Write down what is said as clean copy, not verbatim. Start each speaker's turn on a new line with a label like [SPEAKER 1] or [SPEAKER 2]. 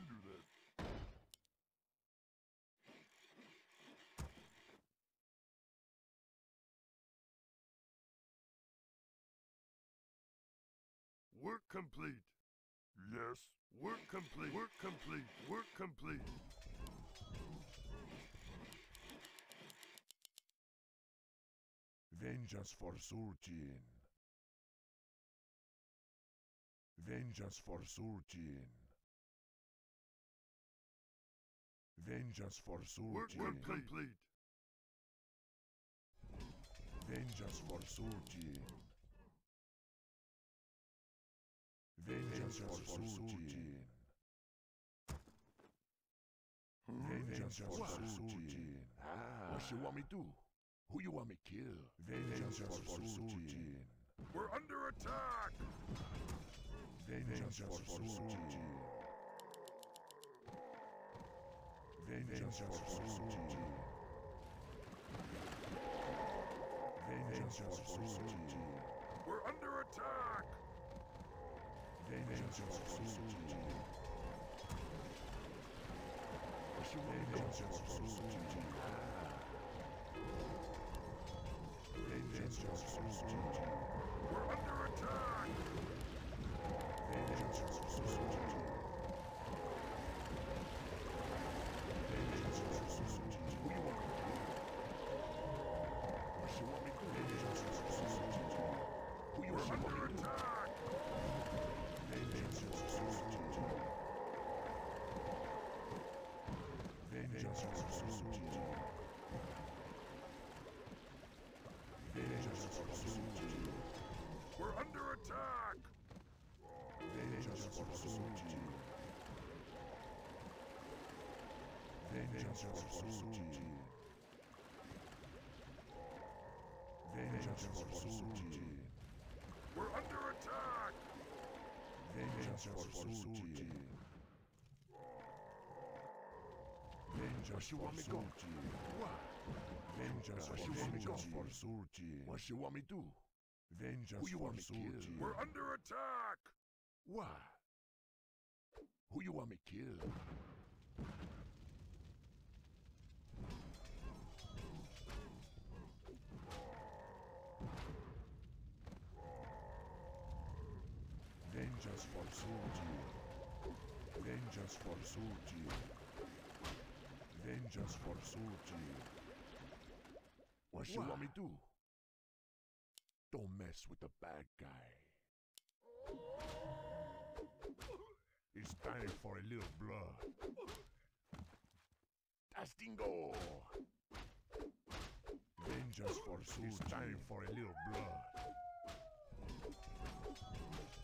[SPEAKER 1] can do that. Work complete. Yes. Work complete. Work complete. Work complete.
[SPEAKER 2] Vengeance for Surgeon. Vengeance for Surgeon. Vengeance for Surgeon.
[SPEAKER 1] Work complete.
[SPEAKER 2] Vengeance for Surgeon. Vengeance for Surgeon. Vengeance for Surgeon.
[SPEAKER 3] What you want me do? Who you want me kill?
[SPEAKER 2] Vengeance for Surgeon.
[SPEAKER 1] We're under attack!
[SPEAKER 2] Vengeance for Surgeon. Vengeance for Surgeon. Vengeance for Surgeon.
[SPEAKER 1] We're under attack!
[SPEAKER 2] Vengeance for Surgeon. Vengeance for Surgeon. Vengeance for Surgeon.
[SPEAKER 1] We're under attack!
[SPEAKER 2] Vengeance for Surgeon. Vengeance for Surgeon.
[SPEAKER 3] Who you want me to kill? What you want me to do?
[SPEAKER 2] Vengeance for Surgeon.
[SPEAKER 3] Who you
[SPEAKER 1] We're
[SPEAKER 3] want me
[SPEAKER 1] under
[SPEAKER 3] to do?
[SPEAKER 1] attack!
[SPEAKER 2] Vengeance for Surgeon. Vengeance for Surgeon. Vengeance for Surgeon.
[SPEAKER 1] We're under attack!
[SPEAKER 2] Vengeance for Surgeon. Vengeance for Surgeon. Vengeance for Surgeon.
[SPEAKER 1] We're under attack!
[SPEAKER 2] Vengeance for Surgeon. Vengeance
[SPEAKER 3] you
[SPEAKER 2] for
[SPEAKER 3] want me go?
[SPEAKER 2] Surgeon.
[SPEAKER 3] What?
[SPEAKER 2] Vengeance
[SPEAKER 3] What you want me go?
[SPEAKER 2] for Surgeon.
[SPEAKER 3] What you want me do?
[SPEAKER 2] Vengeance
[SPEAKER 3] Who you
[SPEAKER 2] for
[SPEAKER 3] want me kill?
[SPEAKER 2] Surgeon.
[SPEAKER 1] We're under attack!
[SPEAKER 3] What? Who you want me kill?
[SPEAKER 2] Vengeance for Surgeon. Vengeance for Surgeon. Vengeance for Surgeon.
[SPEAKER 3] What you want me do? Don't mess with the bad guy.
[SPEAKER 1] It's time for a little blood.
[SPEAKER 3] Tastingo!
[SPEAKER 2] Vengeance for
[SPEAKER 1] It's time
[SPEAKER 2] Surgeon.
[SPEAKER 1] for a little blood.